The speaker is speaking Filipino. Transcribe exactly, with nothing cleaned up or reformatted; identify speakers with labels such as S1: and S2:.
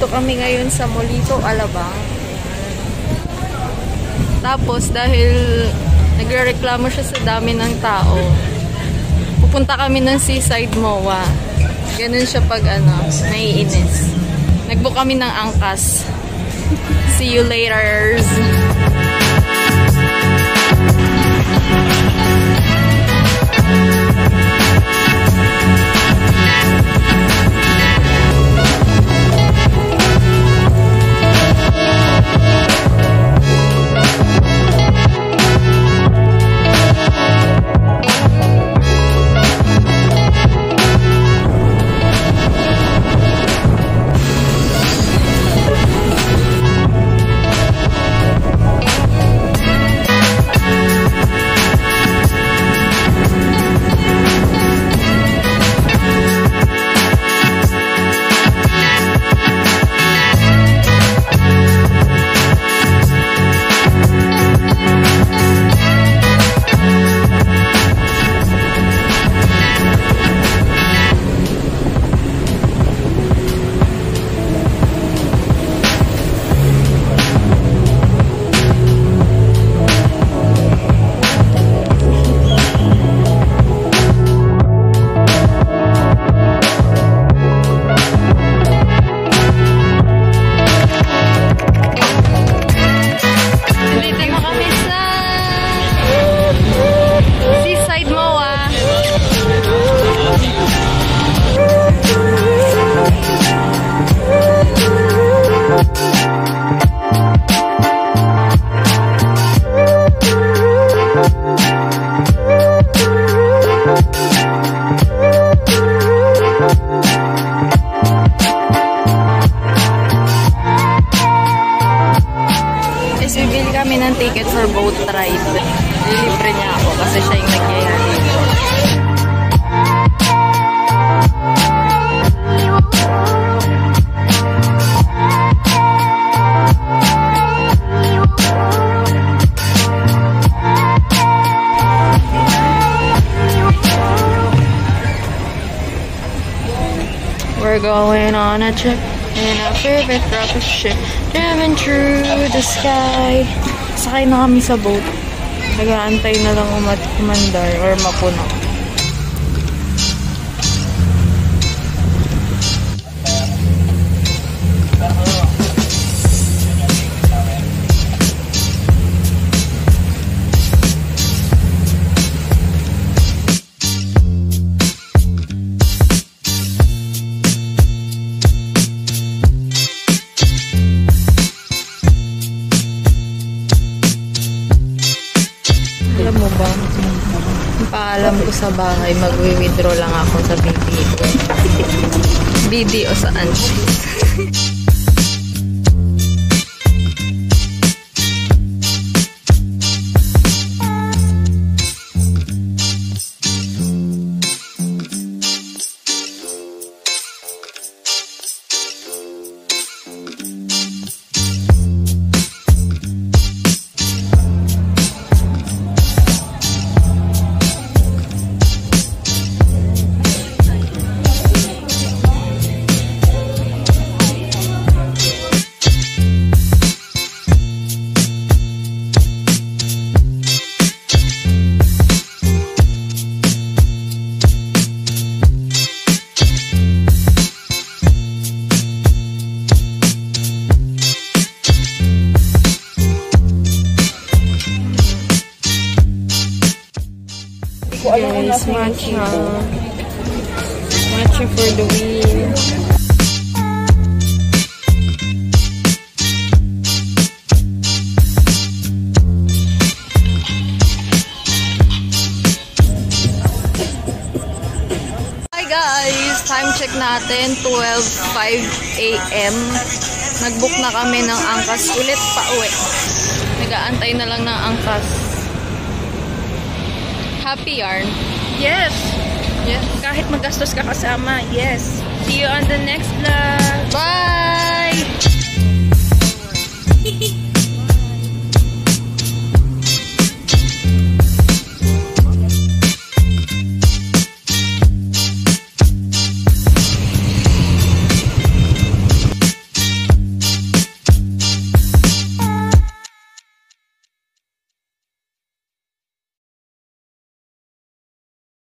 S1: Nandito kami ngayon sa Molito, Alabang. Tapos dahil nagrereklamo siya sa dami ng tao, pupunta kami ng Seaside M O A. Ganun siya pag ano, naiinis. Nagbook kami ng angkas. See you later. Ticket for boat ride. Lilibre niya ako kasi siya yung nagyaya dito. We're going on a trip in a favorite rocket ship, driving through the sky. Sakay na kami sa boat. Nag-aantay na lang umandar or mapuno. Alam mo ba? Paalam ko sa bahay, mag-withdraw lang ako sa B D O. B D O saan? Yes, matcha. Matcha for the win. Hi guys! Time check natin, twelve oh five A M Nag-book na kami ng angkas ulit pa uwi. Nag-aantay na lang ng angkas. Happy yarn?
S2: Yes.
S1: Yes.
S2: Kahit magastos ka kasama, yes. See you on the next vlog.